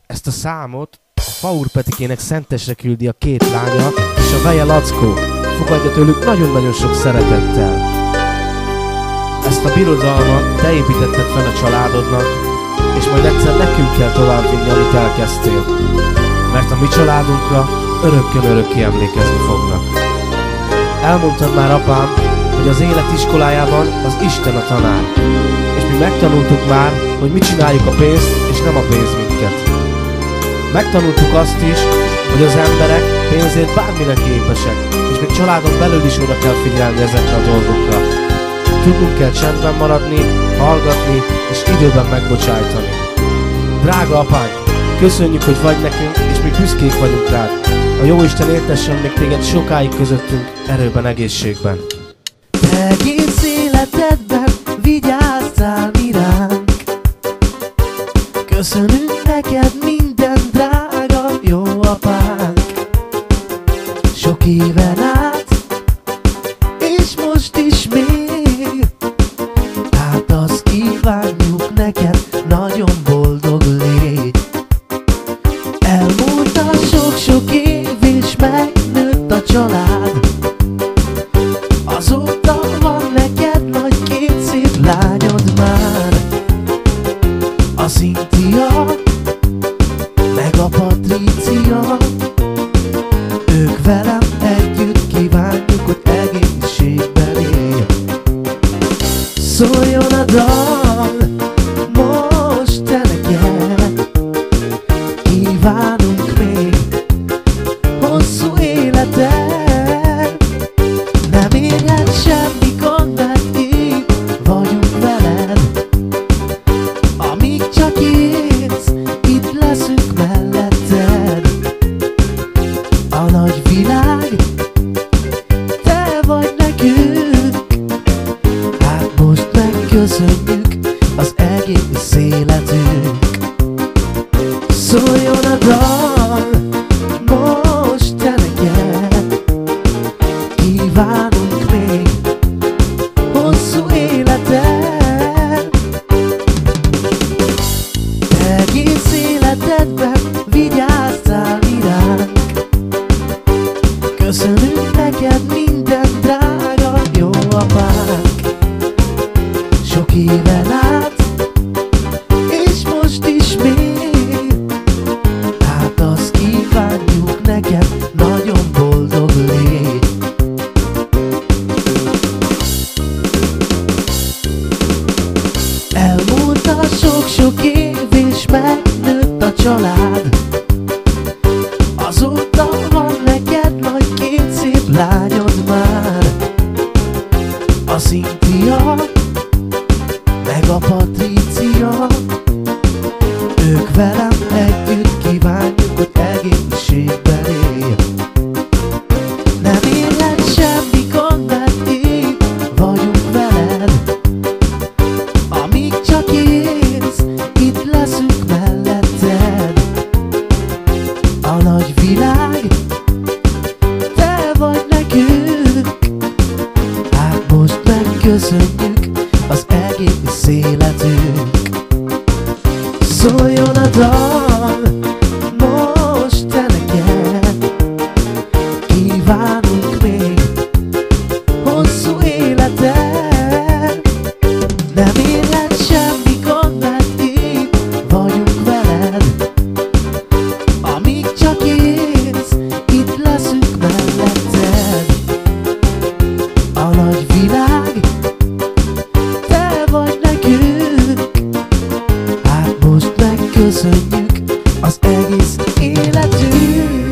Ezt a számot a Faur Petikének Szentesre küldi a két lánya és a veje Lackó. Fogadja tőlük nagyon-nagyon sok szeretettel. Ezt a birodalmat te építetted fel a családodnak, és majd egyszer nekünk kell továbbvinni, amit elkezdtél. Mert a mi családunkra örökkön örökké emlékezni fognak. Elmondtad már, apám, hogy az élet iskolájában az Isten a tanár. És mi megtanultuk már, hogy mit csináljuk a pénzt, és nem a pénz minket. Megtanultuk azt is, hogy az emberek pénzért bármire képesek, és még családon belül is oda kell figyelni ezekre a dolgokra. Tudnunk kell csendben maradni, hallgatni, és időben megbocsájtani. Drága apánk, köszönjük, hogy vagy nekünk, és mi büszkék vagyunk rád. A Jóisten éltessen még téged sokáig közöttünk, erőben, egészségben. Egész életedben vigyázzál mi ránk. Köszönünk neked minden, drága jó apánk. Sok éven át, és most is még. Hát azt kívánjuk neked, nagyon boldog légy. Elmúlt a sok-sok év, és megnőtt a család. Azóta van neked nagy két szép lányod már. A Cynthia, meg a Patricia. Ők velem együtt kívánjuk, hogy egészségben élj. Szóljon a dal most te neked. Kívánunk még hosszú életet. Nem érhet semmi gond, mert így vagyunk veled. Amíg csak élsz, itt leszünk melletted. A nagy világ, te vagy nekünk. Hát most megköszönjük az egész életünk. Szóljon a dal most te neked. Kívánunk még hosszú életet. Egész életedben vigyázzál mi ránk. Köszönünk neked minden, drága jó apánk. Sok éven át, és most is még. Hát azt kívánjuk neked, nagyon boldog légy. Elmúlt a sok-sok év, és megnőtt a család. Azóta van neked nagy két szép lányod már. A Cynthia, meg a Patricia. Ők velem együtt kívánjuk, hogy egészségben élj. Nem érhet semmi gond, mert így vagyunk veled. Amíg csak élsz, itt leszünk melletted. A nagy világ, te vagy nekünk. Hát most megköszönjük az egész életünk. Szóljon a dal most te neked. Kívánunk még hosszú életet. Nem érhet semmi gond, mert így vagyunk veled. Amíg csak élsz, itt leszünk melletted. A nagy világ, te vagy nekünk. Hát most megköszönjük az egész életünk.